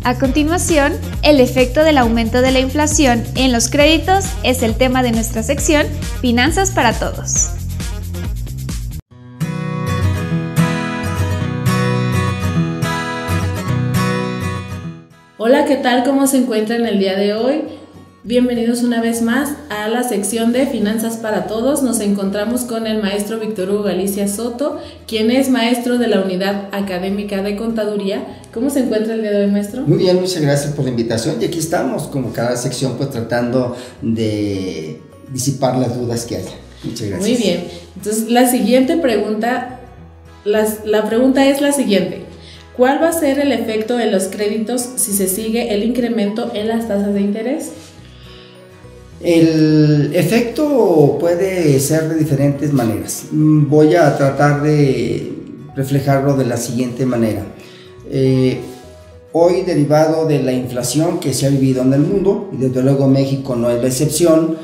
A continuación, el efecto del aumento de la inflación en los créditos es el tema de nuestra sección Finanzas para Todos. Hola, ¿qué tal? ¿Cómo se encuentran el día de hoy? Bienvenidos una vez más a la sección de Finanzas para Todos. Nos encontramos con el maestro Víctor Hugo Galicia Soto, quien es maestro de la Unidad Académica de Contaduría. ¿Cómo se encuentra el día de hoy, maestro? Muy bien, muchas gracias por la invitación. Y aquí estamos, como cada sección, pues tratando de disipar las dudas que haya. Muchas gracias. Muy bien. Entonces, la siguiente pregunta, la pregunta es la siguiente. ¿Cuál va a ser el efecto en los créditos si se sigue el incremento en las tasas de interés? El efecto puede ser de diferentes maneras. Voy a tratar de reflejarlo de la siguiente manera. Hoy, derivado de la inflación que se ha vivido en el mundo, y desde luego México no es la excepción,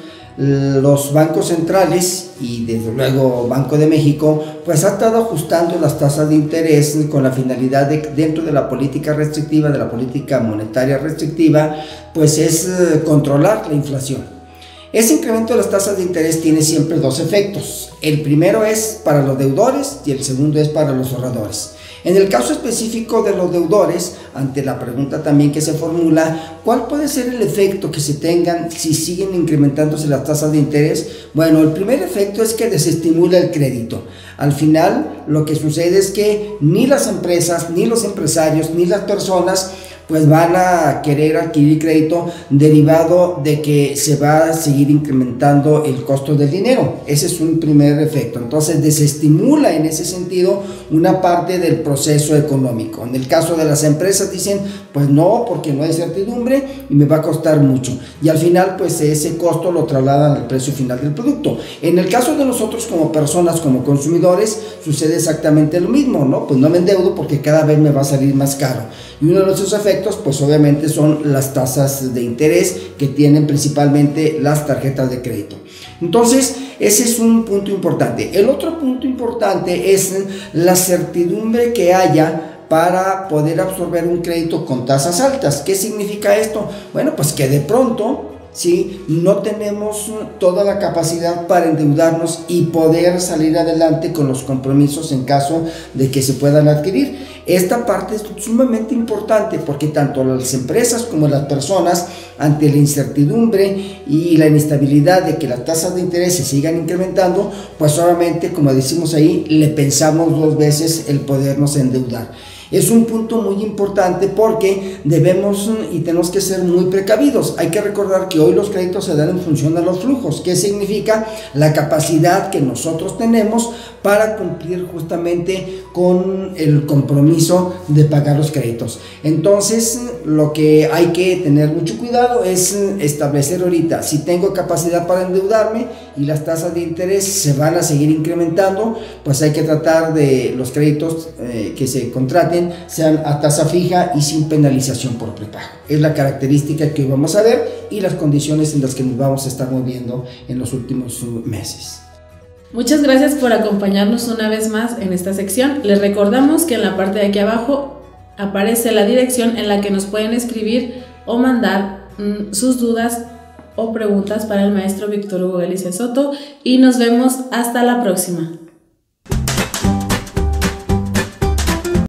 los bancos centrales y desde luego Banco de México pues ha estado ajustando las tasas de interés con la finalidad de, dentro de la política restrictiva, de la política monetaria restrictiva, pues es controlar la inflación. Ese incremento de las tasas de interés tiene siempre dos efectos. El primero es para los deudores y el segundo es para los ahorradores. En el caso específico de los deudores, ante la pregunta también que se formula, ¿cuál puede ser el efecto que se tengan si siguen incrementándose las tasas de interés? Bueno, el primer efecto es que desestimula el crédito. Al final, lo que sucede es que ni las empresas, ni los empresarios, ni las personas pues van a querer adquirir crédito derivado de que se va a seguir incrementando el costo del dinero. Ese es un primer efecto. Entonces desestimula en ese sentido una parte del proceso económico. En el caso de las empresas dicen, pues no, porque no hay certidumbre y me va a costar mucho. Y al final pues ese costo lo trasladan al precio final del producto. En el caso de nosotros como personas, como consumidores, sucede exactamente lo mismo, ¿no? Pues no me endeudo porque cada vez me va a salir más caro. Y uno de esos efectos, pues obviamente son las tasas de interés que tienen principalmente las tarjetas de crédito. Entonces, ese es un punto importante. El otro punto importante es la certidumbre que haya para poder absorber un crédito con tasas altas. ¿Qué significa esto? Bueno, pues que de pronto, ¿sí?, no tenemos toda la capacidad para endeudarnos y poder salir adelante con los compromisos en caso de que se puedan adquirir. Esta parte es sumamente importante porque tanto las empresas como las personas, ante la incertidumbre y la inestabilidad de que las tasas de interés se sigan incrementando, pues obviamente, como decimos ahí, le pensamos dos veces el podernos endeudar. Es un punto muy importante porque debemos y tenemos que ser muy precavidos. Hay que recordar que hoy los créditos se dan en función de los flujos. ¿Qué significa? La capacidad que nosotros tenemos para cumplir justamente con el compromiso de pagar los créditos. Entonces, lo que hay que tener mucho cuidado es establecer ahorita si tengo capacidad para endeudarme y las tasas de interés se van a seguir incrementando, pues hay que tratar de los créditos que se contraten sean a tasa fija y sin penalización por prepago. Es la característica que hoy vamos a ver y las condiciones en las que nos vamos a estar moviendo en los últimos meses. Muchas gracias por acompañarnos una vez más en esta sección. Les recordamos que en la parte de aquí abajo aparece la dirección en la que nos pueden escribir o mandar sus dudas o preguntas para el maestro Víctor Hugo Galicia Soto y nos vemos hasta la próxima.